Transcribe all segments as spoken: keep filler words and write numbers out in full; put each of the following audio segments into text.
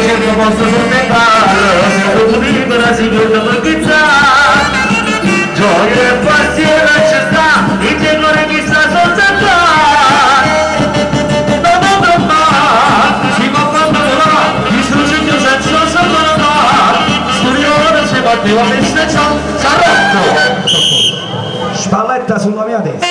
cerco posto sotto palo, se tu libera si chiude per chizzare. Gioia e passione ci sta, il temore chi sta sotto il palo. No, no, no, no, si può abbandonare, chi struggito senza salvare. Storione si batteva messa ciò, sarotto. Spalletta sulla mia testa.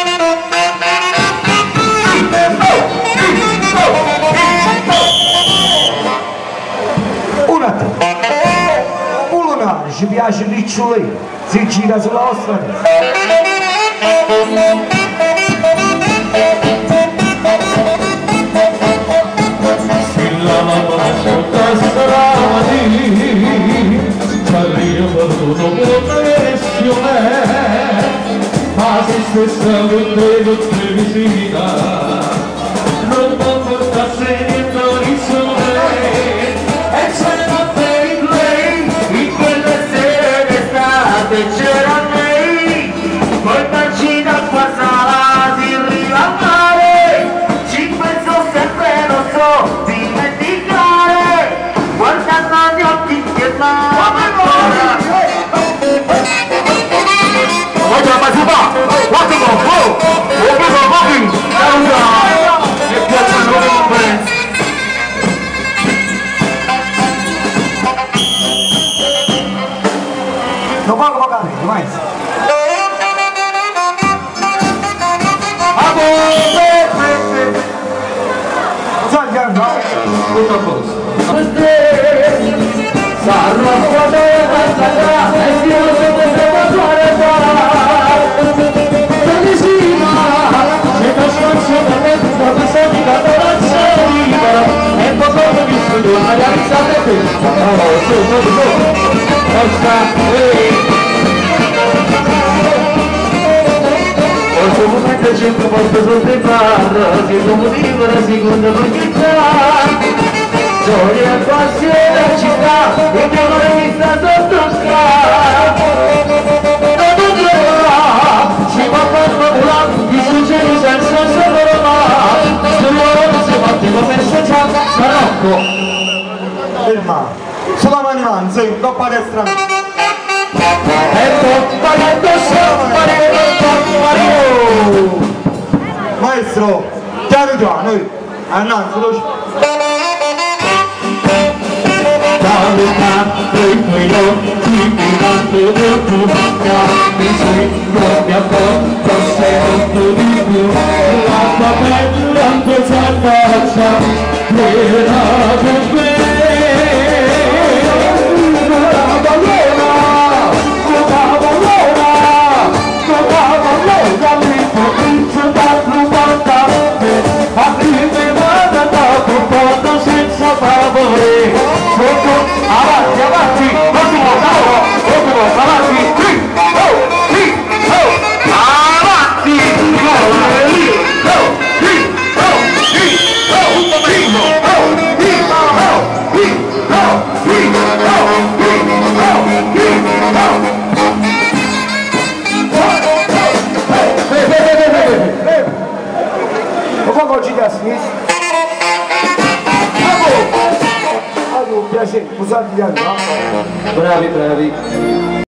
Un attimo. Un lunare ci piace il ricciolino, si gira sulla vostra testa. Se la mamma ascoltasse la mattina, c'arriva perduto per pressione, ma se stessa con te non ti vicina, non può portarsi niente di sole, e c'è la play, in quelle sere state c'era lei, col bacino a passare si arriva a mare, ci penso sempre, lo so, dimenticare, guardando gli occhi che m'amano. Guarda ma si fa, guarda con oh, oh che con pochi, allora, che piacciono le conferenze. Non va come cari, vai. Tutto a posto. Sarò quando è passata e Dio se ne deve fare fare. Bellissima, se non sforzo da me, non mi senti da donazione libera. E poco ho visto di una realizzata qui. Oh, su, su, su. Forza, questo momento è sempre posto sotto il bar, si può motivo la seconda proprietà. Gioia e passione città, il mio nome mi sta sotto scala. Non troverà, si va per volare, i succedi senza solo male. Solo si batte come se già sarocco. Ferma, sulla magnanza, dopo a destra. E tocca l'addosso, Mario, Mario. Maestro, piano piano, annanzi, veloce. Daluna, dei tuoi occhi, mirando del tuo bocca, mi sento mi apporto, sento di più, la tua bella tua faccia, era per me. Una ballona, una ballona, una ballona, mi comincio da rubare, arriverà dopo poco senza favore. Avanti, avanti, ultimo, bravo, ultimo, avanti, sì, oh, sì, oh, avanti, go, lì, go, sì, oh, sì, oh, primo, oh, sì, oh, sì, oh, sì, oh, sì, Un po' gira a sinistra. Un piacere, scusate gli altri, no? bravi, bravi.